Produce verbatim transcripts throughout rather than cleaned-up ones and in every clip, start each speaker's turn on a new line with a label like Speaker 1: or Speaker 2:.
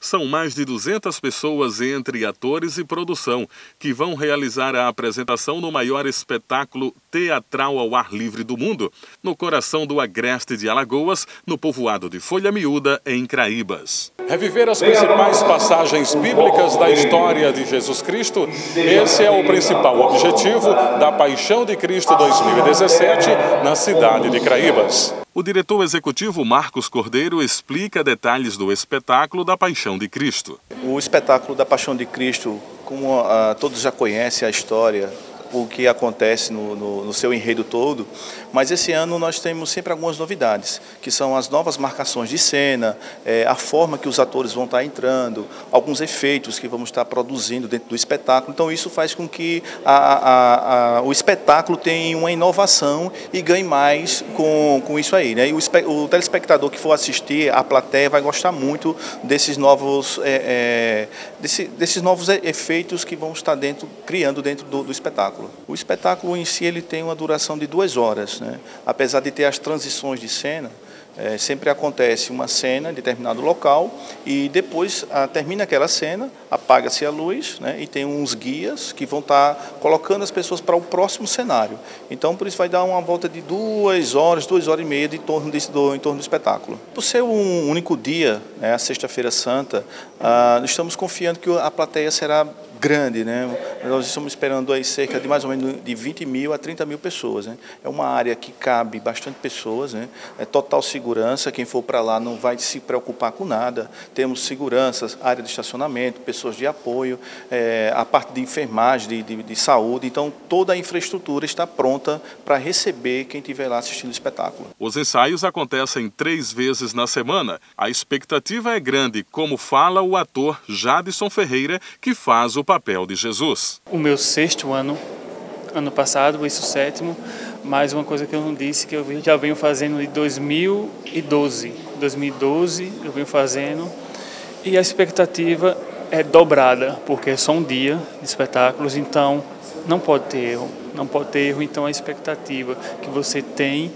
Speaker 1: São mais de duzentas pessoas entre atores e produção que vão realizar a apresentação no maior espetáculo teatral ao ar livre do mundo, no coração do Agreste de Alagoas, no povoado de Folha Miúda, em Craíbas. Reviver as principais passagens bíblicas da história de Jesus Cristo, esse é o principal objetivo da Paixão de Cristo dois mil e dezessete na cidade de Craíbas. O diretor executivo Marcos Cordeiro explica detalhes do espetáculo da Paixão de Cristo.
Speaker 2: O espetáculo da Paixão de Cristo, como uh, todos já conhecem a história, o que acontece no, no, no seu enredo todo, mas esse ano nós temos sempre algumas novidades, que são as novas marcações de cena, é, a forma que os atores vão estar entrando, alguns efeitos que vamos estar produzindo dentro do espetáculo. Então isso faz com que a, a, a, o espetáculo tenha uma inovação e ganhe mais com, com isso aí, né? E o, o telespectador que for assistir, a plateia vai gostar muito desses novos, é, é, desse, desses novos efeitos que vão estar dentro, criando dentro do, do espetáculo. O espetáculo em si ele tem uma duração de duas horas, né? Apesar de ter as transições de cena, é, sempre acontece uma cena em determinado local e depois a, termina aquela cena, apaga-se a luz, né? E tem uns guias que vão estar colocando as pessoas para o próximo cenário. Então por isso vai dar uma volta de duas horas, duas horas e meia de torno desse, do, em torno do espetáculo. Por ser um único dia, né, a Sexta-feira Santa, ah, estamos confiando que a plateia será grande, né? Nós estamos esperando aí cerca de mais ou menos de vinte mil a trinta mil pessoas, né? É uma área que cabe bastante pessoas, né? É total segurança, quem for para lá não vai se preocupar com nada. Temos seguranças, área de estacionamento, pessoas de apoio, é, a parte de enfermagem, de, de, de saúde. Então toda a infraestrutura está pronta para receber quem estiver lá assistindo o espetáculo.
Speaker 1: Os ensaios acontecem três vezes na semana. A expectativa é grande, como fala o ator Jadson Ferreira, que faz o papel de Jesus.
Speaker 3: O meu sexto ano, ano passado, isso sétimo, mas uma coisa que eu não disse, que eu já venho fazendo de dois mil e doze. dois mil e doze eu venho fazendo e a expectativa é dobrada, porque é só um dia de espetáculos, então não pode ter erro, não pode ter erro, então a expectativa que você tem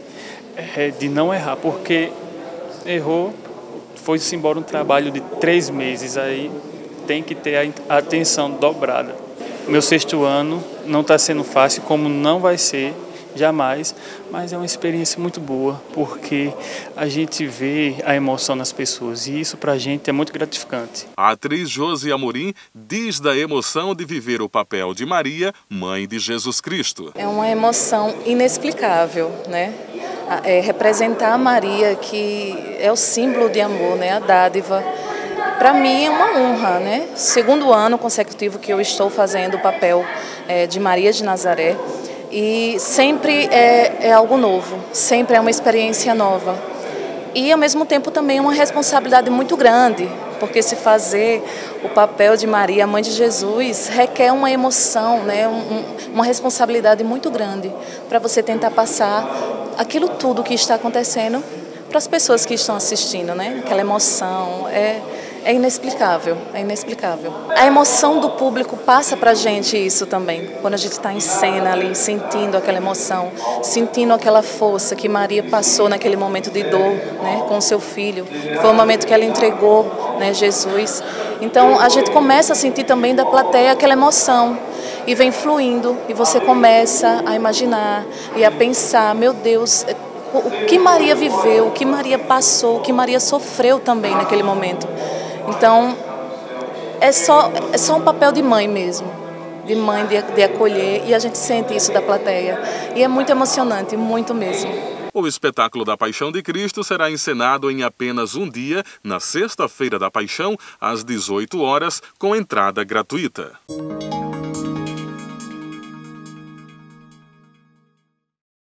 Speaker 3: é de não errar, porque errou, foi-se embora um trabalho de três meses, aí tem que ter a atenção dobrada. Meu sexto ano não está sendo fácil, como não vai ser jamais, mas é uma experiência muito boa, porque a gente vê a emoção nas pessoas e isso para a gente é muito gratificante.
Speaker 1: A atriz Josi Amorim diz da emoção de viver o papel de Maria, mãe de Jesus Cristo.
Speaker 4: É uma emoção inexplicável, né? É representar a Maria, que é o símbolo de amor, né? A dádiva. Para mim é uma honra, né? Segundo ano consecutivo que eu estou fazendo o papel é, de Maria de Nazaré e sempre é, é algo novo, sempre é uma experiência nova. E ao mesmo tempo também é uma responsabilidade muito grande, porque se fazer o papel de Maria, mãe de Jesus, requer uma emoção, né? um, uma responsabilidade muito grande para você tentar passar aquilo tudo que está acontecendo para as pessoas que estão assistindo, né? Aquela emoção é... É inexplicável, é inexplicável. A emoção do público passa pra gente isso também, quando a gente está em cena ali, sentindo aquela emoção, sentindo aquela força que Maria passou naquele momento de dor, né, com o seu filho. Foi o momento que ela entregou, né, Jesus. Então a gente começa a sentir também da plateia aquela emoção e vem fluindo e você começa a imaginar e a pensar, meu Deus, o que Maria viveu, o que Maria passou, o que Maria sofreu também naquele momento. Então, é só, é só um papel de mãe mesmo, de mãe, de, de acolher, e a gente sente isso da plateia. E é muito emocionante, muito mesmo.
Speaker 1: O espetáculo da Paixão de Cristo será encenado em apenas um dia, na Sexta-feira da Paixão, às dezoito horas, com entrada gratuita.